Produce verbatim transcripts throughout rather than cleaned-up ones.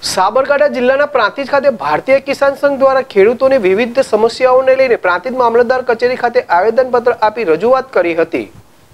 સાબરકાંઠા જિલ્લાના પ્રાંતિજ ખાતે ભારતીય કિસાન સંઘ દ્વારા ખેડૂતોની વિવિધ સમસ્યાઓને લઈને પ્રાંતિજ મામલતદાર કચેરી ખાતે આવેદનપત્ર આપી રજૂઆત કરી હતી।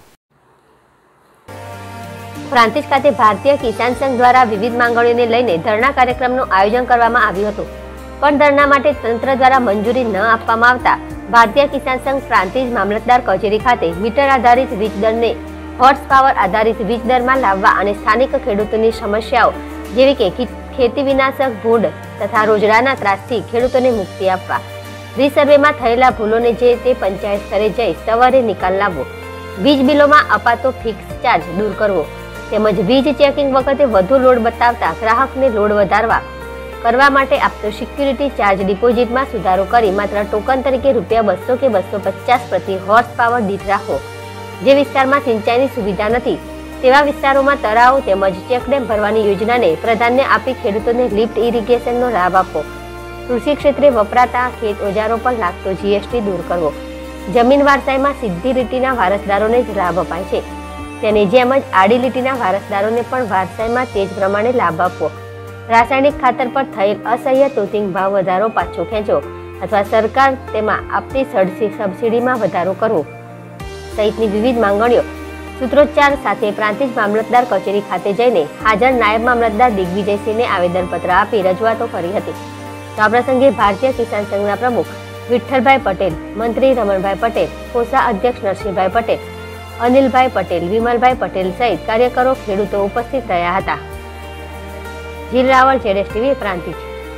પ્રાંતિજ ખાતે ભારતીય કિસાન સંઘ દ્વારા વિવિધ માંગણીઓને લઈને ધરણા કાર્યક્રમનું આયોજન કરવામાં આવ્યું હતું, પણ ધરણા માટે તંત્ર દ્વારા મંજૂરી ન આપવામાં આવતા ભારતીય કિસાન સંઘ પ્રાંતિજ મામલતદાર કચેરી ખાતે મીટર આધારિત વીજ દરને હોર્સ પાવર આધારિત વીજ દરમાં લાવવા અને સ્થાનિક ખેડૂતોની સમસ્યાઓ જેવી કે ખેતી વિનાશક ભૂંડ તથા રોજડાના ત્રાસથી ખેડૂતોને મુક્તિ આપવા, રીસર્વેમાં થયેલા ભૂલોને જે તે પંચાયત સ્તરે જઈ સવારે નિકાલ લાવવો, વીજ બિલોમાં અપાતો ફિક્સ ચાર્જ દૂર કરવો તેમજ વીજ ચેકિંગ વખતે વધુ લોડ બતાવતા ગ્રાહકને લોડ વધારવા કરવા માટે આપતો સિક્યુરિટી ચાર્જ ડિપોઝિટમાં સુધારો કરી માત્ર ટોકન તરીકે રૂપિયા બસો કે બસો પચાસ પ્રતિ હોર્સ પાવર દીઠ રાખવો। જે વિસ્તારમાં સિંચાઈની સુવિધા નથી તેવા વિસ્તારોમાં તળાવ તેમજ ચેકડેમ ભરવાની યોજનાને પ્રાધાન્ય આપી ખેડૂતોને લિફ્ટ ઇરિગેશનનો લાભ આપવો, કૃષિ ક્ષેત્રે વપરાતા ખેત ઓજારો પર લાગતો જીએસટી દૂર કરવો, જમીન વારસાઈમાં સીધી લીટીના વારસદારોને જ લાભ અપાય છે તેની જેમ જ આડી લીટીના વારસદારોને પણ વારસાઈમાં તે જ પ્રમાણે લાભ આપવો, રાસાયણિક ખાતર પર થયેલ અસહ્ય તોતિંગ ભાવ વધારો પાછો ખેંચવો અથવા સરકાર તેમાં આપતી સબસિડીમાં વધારો કરવો સહિતની વિવિધ માંગણીઓ સૂત્રોચ્ચાર સાથે પ્રાંતિજ મામલતદાર કચેરી ખાતે જઈને હાજર નાયબ મામલતદાર દિગ્વિજયસિંહને આવેદનપત્ર આપી રજૂઆતો કરી હતી। તો આ પ્રસંગે ભારતીય કિસાન સંઘના પ્રમુખ વિઠ્ઠલભાઈ પટેલ, મંત્રી રમણભાઈ પટેલ, કોષા અધ્યક્ષ નરસિંહભાઈ પટેલ, અનિલભાઈ પટેલ, વિમલભાઈ પટેલ સહિત કાર્યકરો ખેડૂતો ઉપસ્થિત રહ્યા હતા। જીલ રાવળ, જેડેશ ટીવી, પ્રાંતિજ।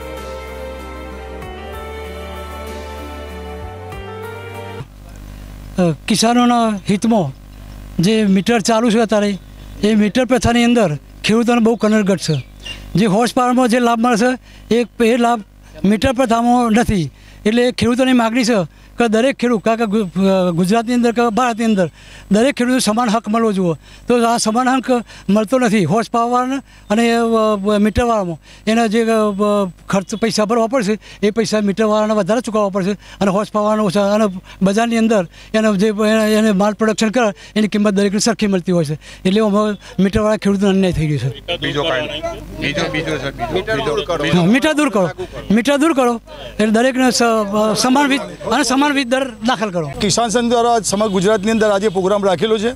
કિસાનોના હિતમાં જે મીટર ચાલુ છે અત્યારે એ મીટર પ્રથાની અંદર ખેડૂતોને બહુ કનરગટ છે। જે હોર્સ પાવરમાં જે લાભ મળે છે એ એ લાભ મીટર પ્રથામાં નથી, એટલે ખેડૂતોની માગણી છે કે દરેક ખેડૂત કારણ કે ગુજરાતની અંદર કે ભારતની અંદર દરેક ખેડૂતને સમાન હક મળવો જોઈએ, તો આ સમાન હક મળતો નથી। હોર્સ પાવરવાળાને અને મીટરવાળામાં એના જે ખર્ચ પૈસા ભરવા પડશે એ પૈસા મીટરવાળાને વધારે ચૂકવવા પડશે અને હોર્સ પાવરવાળાને ઓછા, અને બજારની અંદર એને જે એને માલ પ્રોડક્શન કરે એની કિંમત દરેકને સરખી મળતી હોય છે, એટલે એમાં મીટરવાળા ખેડૂતોને અન્યાય થઈ ગયો છે। મીટર દૂર કરો, મીટર દૂર કરો એટલે દરેકને સમાન વીજ અને સમાન વીજ દર દાખલ કરો। કિસાન સંઘ દ્વારા સમગ્ર ગુજરાતની અંદર આજે પ્રોગ્રામ રાખેલો છે।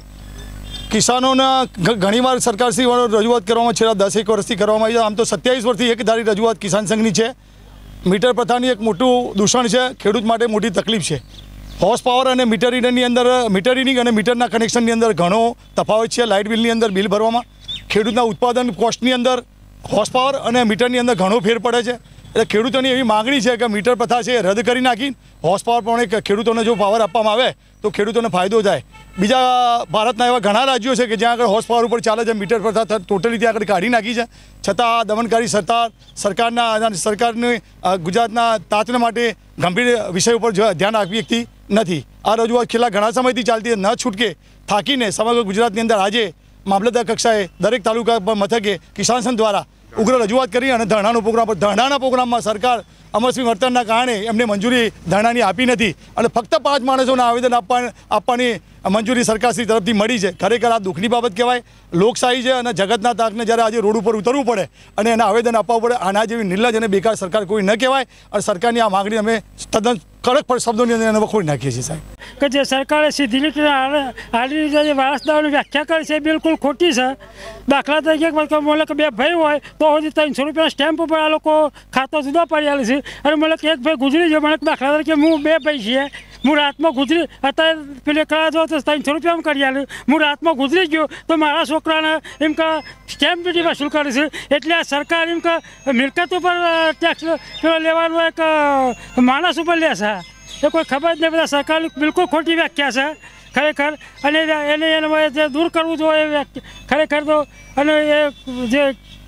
કિસાનોના ઘણીવાર સરકારશ્રી રજૂઆત કરવામાં છેલ્લા દસ એક વર્ષથી કરવામાં આવી છે। આમ તો સત્યાવીસ વર્ષથી એક ધારી રજૂઆત કિસાન સંઘની છે। મીટર પ્રથાની એક મોટું દૂષણ છે, ખેડૂત માટે મોટી તકલીફ છે। હોર્સ પાવર અને મીટર રીડરની અંદર મીટર રીડિંગ અને મીટરના કનેક્શનની અંદર ઘણો તફાવત છે। લાઇટ બિલની અંદર બિલ ભરવામાં ખેડૂતના ઉત્પાદન કોસ્ટની અંદર હોર્સ પાવર અને મીટરની અંદર ઘણો ફેર પડે છે। એટલે ખેડૂતોની એવી માગણી છે કે મીટર પ્રથા છે એ રદ કરી નાખી હોર્સ પાવર પણ ખેડૂતોને જો પાવર આપવામાં આવે તો ખેડૂતોને ફાયદો થાય। બીજા ભારતના એવા ઘણા રાજ્યો છે કે જ્યાં આગળ હોર્સ પાવર ઉપર ચાલે છે, મીટર પ્રથા ટોટલી ત્યાં આગળ કાઢી નાખી છે, છતાં આ દમનકારી સરકાર સરકારના સરકારની ગુજરાતના તાતને માટે ગંભીર વિષય ઉપર ધ્યાન આપી શકતી નથી। આ રજૂઆત છેલ્લા ઘણા સમયથી ચાલતી ન છૂટકે થાકીને સમગ્ર ગુજરાતની અંદર આજે મામલતદાર કક્ષાએ દરેક તાલુકા મથકે કિસાન સંઘ દ્વારા ઉગ્ર રજૂઆત કરી અને ધરણાનો પ્રોગ્રામ ધરણાના પ્રોગ્રામમાં સરકાર અમસ્વી વર્તનના કારણે એમને મંજૂરી ધરણાની આપી નથી અને ફક્ત પાંચ માણસોને આવેદન આપવા આપવાની મંજૂરી સરકારશ્રી તરફથી મળી છે। ખરેખર આ દુઃખની બાબત કહેવાય। લોકશાહી છે અને જગતના તાકને જ્યારે આજે રોડ ઉપર ઉતરવું પડે અને એને આવેદન આપવું પડે, આના જેવી નિર્લજ અને બેકાર સરકાર કોઈ ન કહેવાય। અને સરકારની આ માગણી અમે તદ્દન કડક શબ્દોની અંદર એને વખોડી નાખીએ છીએ સાહેબ। કે જે સરકારે સીધી રીતે આડી રીતે જે વારસદારોની વ્યાખ્યા કરી છે એ બિલકુલ ખોટી છે। દાખલા તરીકે મને કે બે ભાઈ હોય તો સુધી ત્રણસો રૂપિયા સ્ટેમ્પ ઉપર આ લોકો ખાતો જુદા પાડી આલે છે, અને મને એક ભાઈ ગુજરી ગયો, મને દાખલા તરીકે હું બે ભાઈ છીએ, હું રાતમાં ગુજરી અત્યારે પેલે કરા જો તો ત્રણસો રૂપિયા કરી આલે, હું રાતમાં ગુજરી ગયો તો મારા છોકરાને એમ કે સ્ટેમ્પ ડ્યુટી વસૂલ કરે છે। એટલે આ સરકાર એમ કે મિલકત ઉપર ટેક્સ લેવાનું એક માણસ ઉપર લે છે, એ કોઈ ખબર જ નહીં। બધા સરકારની બિલકુલ ખોટી વ્યાખ્યા છે ખરેખર, અને એને એને જે દૂર કરવું જોઈએ ખરેખર તો, અને એ જે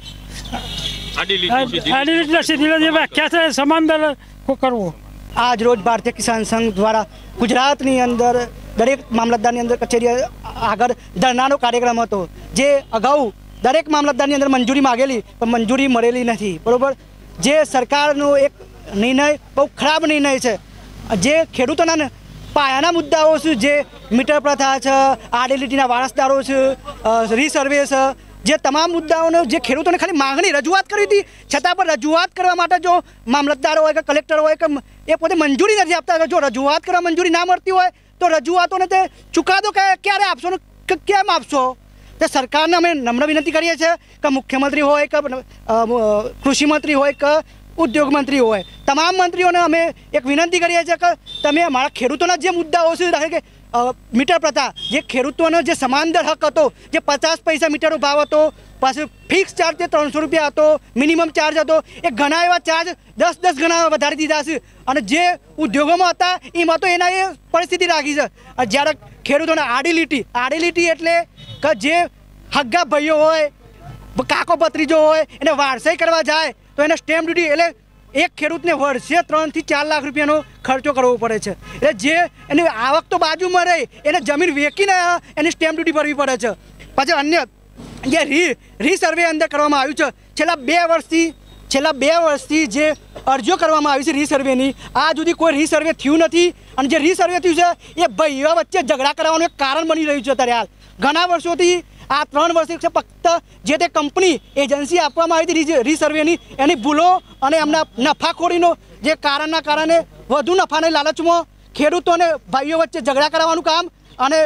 આડી લીટી સીધી જે વ્યાખ્યા છે સમાન દર કરવો। આજ રોજ ભારતીય કિસાન સંઘ દ્વારા ગુજરાતની અંદર દરેક મામલતદારની અંદર કચેરી આગળ ધરણાનો કાર્યક્રમ હતો, જે અગાઉ દરેક મામલતદારની અંદર મંજૂરી માગેલી પણ મંજૂરી મળેલી નથી, બરાબર। જે સરકારનો એક નિર્ણય બહુ ખરાબ નિર્ણય છે। જે ખેડૂતોના પાયાના મુદ્દાઓ છે, જે મીટર પ્રથા છે, આડી લીટીના વારસદારો છે, રીસર્વે છે, જે તમામ મુદ્દાઓનો જે ખેડૂતોને ખાલી માંગણી રજૂઆત કરી હતી, છતાં પણ રજૂઆત કરવા માટે જો મામલતદાર હોય કે કલેક્ટર હોય કે એ પોતે મંજૂરી નથી આપતા. જો રજૂઆત કરવા મંજૂરી ના મળતી હોય તો રજૂઆતોને તે ચુકાદો ક્યારે આપશો ને કેમ આપશો? તે સરકારને અમે નમ્ર વિનંતી કરીએ છીએ કે મુખ્યમંત્રી હોય કે કૃષિ મંત્રી હોય કે ઉદ્યોગ મંત્રી હોય, તમામ મંત્રીઓને અમે એક વિનંતી કરીએ છીએ કે તમે અમારા ખેડૂતોના જે મુદ્દાઓ છે કે મીટર પ્રથા, જે ખેડૂતોનો જે સમાન દર હક હતો, જે પચાસ પૈસા મીટરનો ભાવ હતો, પાછું ફિક્સ ચાર્જ તે ત્રણસો રૂપિયા હતો, મિનિમમ ચાર્જ હતો, એ ઘણા એવા ચાર્જ દસ દસ ગણા વધારી દીધા છે. અને જે ઉદ્યોગોમાં હતા એમાં તો એના એ પરિસ્થિતિ રાખી છે. જ્યારે ખેડૂતોને આડી આડી લીટી એટલે કે જે હગ્ગા ભાઈઓ હોય, કાકો ભત્રીજો હોય, એને વારસાઈ કરવા જાય તો એને સ્ટેમ્પ ડ્યુટી એટલે એક ખેડૂતને વર્ષે ત્રણથી ચાર લાખ રૂપિયાનો ખર્ચો કરવો પડે છે. એટલે જે એની આવક તો બાજુમાં રહે, એને જમીન વેચીને એની સ્ટેમ્પ ડ્યુટી ભરવી પડે છે. પછી અન્ય જે રી રીસર્વે અંદર કરવામાં આવ્યું છે, છેલ્લા બે વર્ષથી છેલ્લા બે વર્ષથી જે અરજીઓ કરવામાં આવી છે રીસર્વેની, આ સુધી કોઈ રીસર્વે થયું નથી. અને જે રીસર્વે થયું છે એ ભાઈઓ વચ્ચે ઝઘડા કરાવવાનું એક કારણ બની રહ્યું છે. અત્યારે હાલ ઘણા વર્ષોથી આ ત્રણ વર્ષથી ફક્ત જે તે કંપની એજન્સી આપવામાં આવી હતી રીસર્વેની, એની ભૂલો અને એમના નફાખોરીનો જે કારણના કારણે વધુ નફાની લાલચમાં ખેડૂતોને ભાઈઓ વચ્ચે ઝઘડા કરાવવાનું કામ અને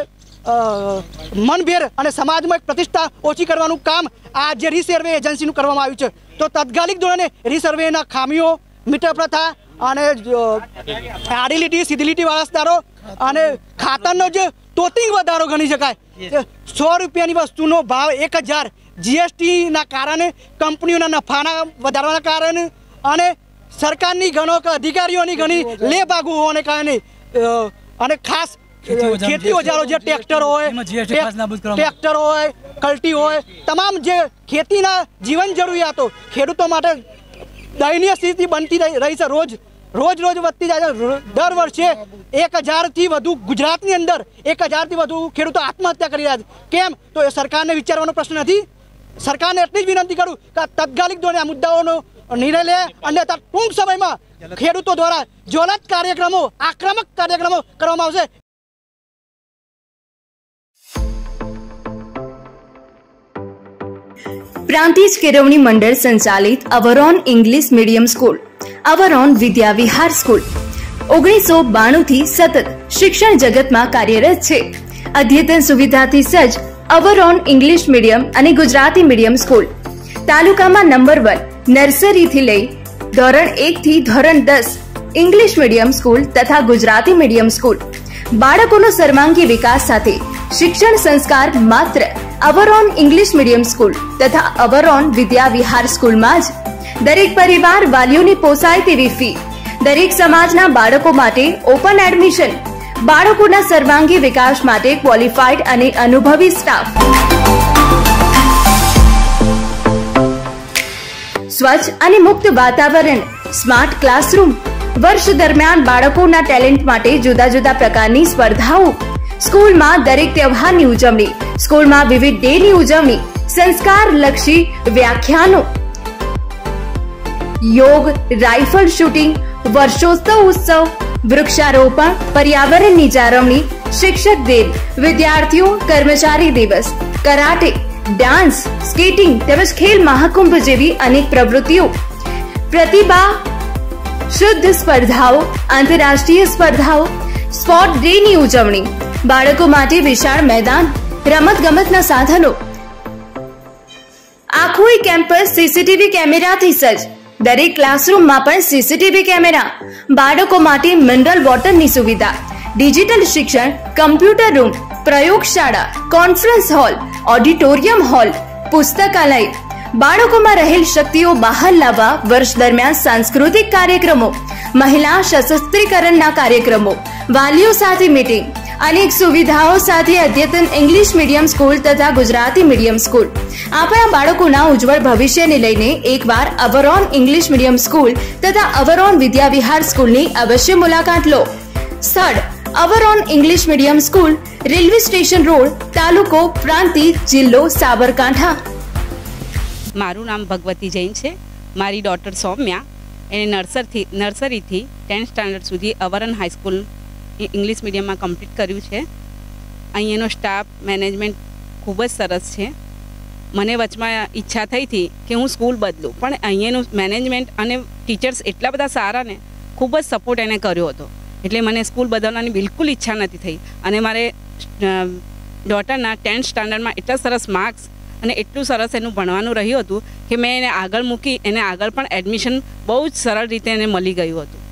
મનભેર અને સમાજમાં એક પ્રતિષ્ઠા ઓછી કરવાનું કામ આ જે રીસર્વે એજન્સીનું કરવામાં આવ્યું છે. તો તાત્કાલિક ધોરણે રીસર્વેના ખામીઓ, મીટર પ્રથા અને આડી લીટી સીધી લીટી વારસદારો અને ખાતરનો જે તોતિંગ વધારો ગણી શકાય. સો રૂપિયાની વસ્તુનો ભાવ એક હજાર જીએસટીના કારણે, કંપનીઓના નફાના વધારવાના કારણે અને સરકારની ઘણો અધિકારીઓની ઘણી લેભાગુ હોવાને કારણે અને ખાસ ખેતી ઓજારો જે ટ્રેક્ટર હોય ટ્રેક્ટર હોય કલ્ટી હોય, તમામ જે ખેતીના જીવન જરૂરિયાતો ખેડૂતો માટે દયનીય સ્થિતિ બનતી રહી છે. રોજ રોજ રોજ વધતી જાય છે. દર વર્ષે એક હજારથી વધુ ગુજરાતની અંદર એક હજારથી વધુ ખેડૂતો આત્મહત્યા કરી રહ્યા છે. કેમ? તો એ સરકારને વિચારવાનો પ્રશ્ન નથી. સરકારને એટલી જ વિનંતી કરું કે તાત્કાલિક ધોરણે આ મુદ્દાઓનો નિર્ણય લે અને ટૂંક સમયમાં ખેડૂતો દ્વારા જ્વલંત કાર્યક્રમો, આક્રમક કાર્યક્રમો કરવામાં આવશે. પ્રાંતિજ કેળવણી મંડળ સંચાલિત our own English medium school, our own Vidya Vihar school ઓગણીસો બાણું થી સતત શિક્ષણ જગતમાં કાર્યરત છે. અદ્યતન સુવિધાથી સજ્જ અવરોન ઇંગ્લિશ મીડિયમ અને ગુજરાતી મીડિયમ સ્કૂલ તાલુકામાં નંબર વન, નર્સરીથી લઈ ધોરણ એક થી ધોરણ દસ ઇંગ્લિશ મીડિયમ સ્કૂલ તથા ગુજરાતી મીડિયમ સ્કૂલ. બાળકોનો સર્વાંગી વિકાસ સાથે શિક્ષણ સંસ્કાર માત્ર અવરોન ઇંગ્લિશ મીડિયમ સ્કૂલ તથા અવરોન વિદ્યા વિહાર સ્કૂલમાં જ. દરેક પરિવાર વાલીઓની પોસાય તેવી ફી, દરેક સમાજના બાળકો માટે ઓપન એડમિશન, બાળકોના સર્વાંગી વિકાસ માટે ક્વોલિફાઈડ અને અનુભવી સ્ટાફ, સ્વચ્છ અને મુક્ત વાતાવરણ, સ્માર્ટ ક્લાસરૂમ. વર્ષ દરમિયાન બાળકોના ટેલેન્ટ માટે જુદા જુદા પ્રકારની સ્પર્ધાઓ, સ્કૂલમાં દરેક તહેવારની ઉજવણી, સ્કૂલમાં વિવિધ ડેની ઉજવણી, સંસ્કાર લક્ષી વ્યાખ્યાનો, યોગ, રાઇફલ શૂટિંગ, વર્ષોત્સવ ઉત્સવ, વૃક્ષારોપણ, પર્યાવરણની જાળવણી, શિક્ષક દિન, વિદ્યાર્થીઓ કર્મચારી દિવસ, કરાટે, ડાન્સ, સ્કેટિંગ તેમજ ખેલ મહાકુંભ જેવી અનેક પ્રવૃત્તિઓ, પ્રતિભા શુદ્ધ સ્પર્ધાઓ, આંતરરાષ્ટ્રીય સ્પર્ધાઓ, સ્પોર્ટ ડે ની ઉજવણી, બાળકો માટે વિશાળ મેદાન, રમત ગમતના સાધનો, આખું કેમ્પસ સીસીટીવી કેમેરાથી સજ્જ. દરેક ક્લાસરૂમમાં પણ સીસીટીવી કેમેરા, બાળકો માટે મિનરલ વોટરની સુવિધા, ડિજિટલ શિક્ષણ, કમ્પ્યુટર રૂમ, પ્રયોગશાળા, કોન્ફરન્સ હોલ, ઓડિટોરિયમ હોલ, પુસ્તકાલય. બાળકોમાં રહેલ શક્તિઓ બહાર લાવવા વર્ષ દરમિયાન સાંસ્કૃતિક કાર્યક્રમો, મહિલા સશસ્ત્રીકરણના કાર્યક્રમો, વાલીઓ સાથે મીટિંગ, અનેક સુવિધાઓ સાથે અદ્યતન ઇંગ્લિશ મીડિયમ સ્કૂલ તથા ગુજરાતી મીડિયમ સ્કૂલ. આપણા બાળકોના ઉજ્જવળ ભવિષ્યને લઈને એકવાર અવરોન ઇંગ્લિશ મીડિયમ સ્કૂલ તથા અવરોન વિદ્યા વિહાર સ્કૂલની અવશ્ય મુલાકાત લો. સ્થળ our own English medium school, railway station road, તાલુકો પ્રાંતિજ, જિલ્લો સાબરકાંઠા. મારું નામ ભગવતી જૈન છે. મારી ડોટર સૌમ્યા એને નર્સરીથી નર્સરીથી ટેન્થ સ્ટાન્ડર્ડ સુધી અવરોન હાઈસ્કૂલ ઇંગ્લિશ મીડિયમમાં કમ્પ્લીટ કર્યું છે. અહીંયાનો સ્ટાફ મેનેજમેન્ટ ખૂબ જ સરસ છે મને વચમાં ઈચ્છા થઈ હતી કે હું સ્કૂલ બદલું, પણ અહીંયાનું મેનેજમેન્ટ અને ટીચર્સ એટલા બધા સારા ને ખૂબ જ સપોર્ટ એને કર્યો હતો, એટલે મને સ્કૂલ બદલવાની બિલકુલ ઈચ્છા નથી થઈ. અને મારે ડોટરના ટેન્થ સ્ટાન્ડર્ડમાં એટલા સરસ માર્ક્સ અને એટલું સરસ એનું ભણવાનું રહ્યું હતું કે મેં એને આગળ મૂકી, એને આગળ પણ એડમિશન બહુ જ સરળ રીતે એને મળી ગયું હતું.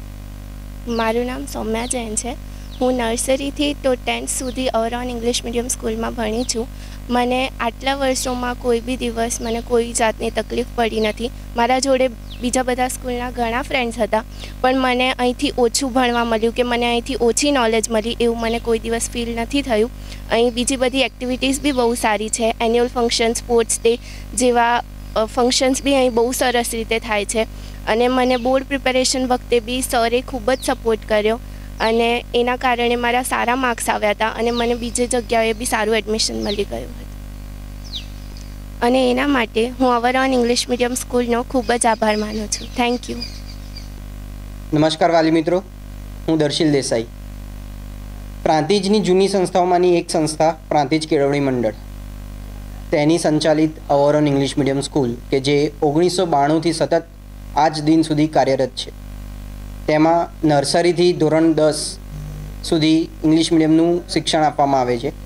મારું નામ સૌમ્યા જૈન છે. હું નર્સરીથી તો ટેન્થ સુધી અવરોન ઇંગ્લિશ મીડિયમ સ્કૂલમાં ભણી છું. મને આટલા વર્ષોમાં કોઈ બી દિવસ મને કોઈ જાતની તકલીફ પડી નથી. મારા જોડે બીજા બધા સ્કૂલના ઘણા ફ્રેન્ડ્સ હતા, પણ મને અહીંથી ઓછું ભણવા મળ્યું કે મને અહીંથી ઓછી નોલેજ મળી એવું મને કોઈ દિવસ ફીલ નથી થયું. અહીં બીજી બધી એક્ટિવિટીઝ બી બહુ સારી છે. એન્યુઅલ ફંક્શન, સ્પોર્ટ્સ ડે જેવા ફંક્શન્સ બી અહીં બહુ સરસ રીતે થાય છે. અને મને બોર્ડ પ્રિપેરેશન વખતે બી સરે ખૂબ જ સપોર્ટ કર્યો અને એના કારણે મારા સારા માર્ક્સ આવ્યા હતા અને મને બીજી જગ્યાએ બી સારું એડમિશન મળી ગયું હતું. અને એના માટે હું અવરોન ઇંગ્લિશ મીડિયમ સ્કૂલનો ખૂબ જ આભાર માનું છું. Thank you. નમસ્કાર વાલી મિત્રો, હું દર્શિલ દેસાઈ. પ્રાંતિજની જૂની સંસ્થાઓમાંની એક સંસ્થા પ્રાંતિજ કેળવણી મંડળ, તેની સંચાલિત અવરોન ઇંગ્લિશ મીડિયમ સ્કૂલ કે જે ઓગણીસો બાણુંથી સતત આજ દિન સુધી કાર્યરત છે. તેમાં નર્સરીથી ધોરણ દસ સુધી ઇંગ્લિશ મીડિયમનું શિક્ષણ આપવામાં આવે છે.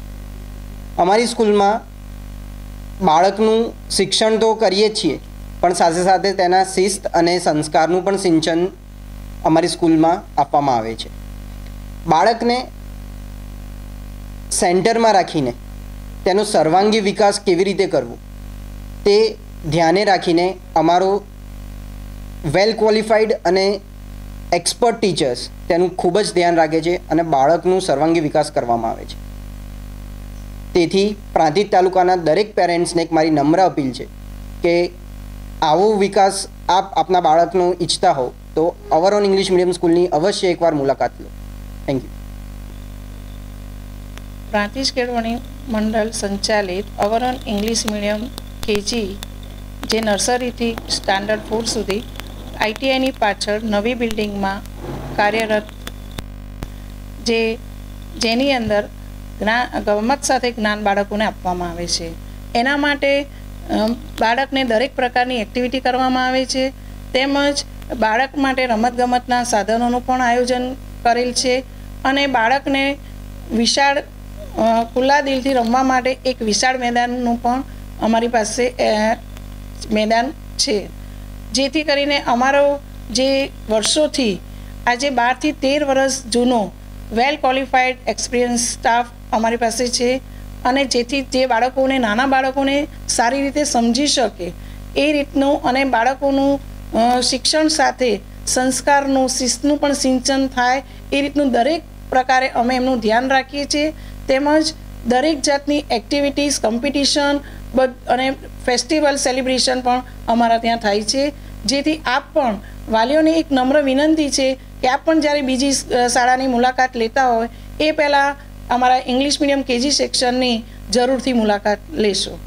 અમારી સ્કૂલમાં બાળકનું શિક્ષણ તો કરીએ જ છીએ, પણ સાથે સાથે તેના શિસ્ત અને સંસ્કારનું પણ સિંચન અમારી સ્કૂલમાં આપવામાં આવે છે. બાળકને સેન્ટરમાં રાખીને તેનો સર્વાંગી વિકાસ કેવી રીતે કરવો તે ધ્યાને રાખીને અમારો વેલ ક્વોલિફાઈડ અને એક્સપર્ટ ટીચર્સ તેનું ખૂબ જ ધ્યાન રાખે છે અને બાળકનું સર્વાંગી વિકાસ કરવામાં આવે છે. તેથી પ્રાંતિજ તાલુકાના દરેક પેરેન્ટ્સને એક મારી નમ્ર અપીલ છે કે આવો વિકાસ આપ આપના બાળકનો ઈચ્છતા હો તો અવરોન ઇંગ્લિશ મીડિયમ સ્કૂલની અવશ્ય એકવાર મુલાકાત લો. Thank you. પ્રાંતિજ કેળવણી મંડળ સંચાલિત અવરોન ઇંગ્લિશ મીડિયમ કેજી જે નર્સરીથી સ્ટાન્ડર્ડ ફોર સુધી આઈટીઆઈની પાછળ નવી બિલ્ડિંગમાં કાર્યરત, જે જેની અંદર જ્ઞાન ગમત સાથે જ્ઞાન બાળકોને આપવામાં આવે છે. એના માટે બાળકને દરેક પ્રકારની એક્ટિવિટી કરવામાં આવે છે, તેમજ બાળક માટે રમતગમતના સાધનોનું પણ આયોજન કરેલ છે અને બાળકને વિશાળ ખુલ્લા દિલથી રમવા માટે એક વિશાળ મેદાનનું પણ અમારી પાસે મેદાન છે, જેથી કરીને અમારો જે વર્ષોથી આજે બારથી તેર વર્ષ જૂનો વેલ ક્વોલિફાઈડ એક્સપિરિયન્સ સ્ટાફ અમારી પાસે છે અને જેથી જે બાળકોને નાના બાળકોને સારી રીતે સમજી શકે એ રીતનું અને બાળકોનું શિક્ષણ સાથે સંસ્કારનું શિસ્તનું પણ સિંચન થાય એ રીતનું દરેક પ્રકારે અમે એમનું ધ્યાન રાખીએ છીએ. તેમજ દરેક જાતની એક્ટિવિટીઝ, કોમ્પિટિશન અને ફેસ્ટિવલ સેલિબ્રેશન પણ અમારા ત્યાં થાય છે, જેથી આપ પણ વાલીઓને એક નમ્ર વિનંતી છે કે આપ પણ જ્યારે બીજી શાળાની મુલાકાત લેતા હોય એ પહેલાં અમારા ઇંગ્લિશ મીડિયમ કેજી સેક્શનની જરૂરથી મુલાકાત લેશો.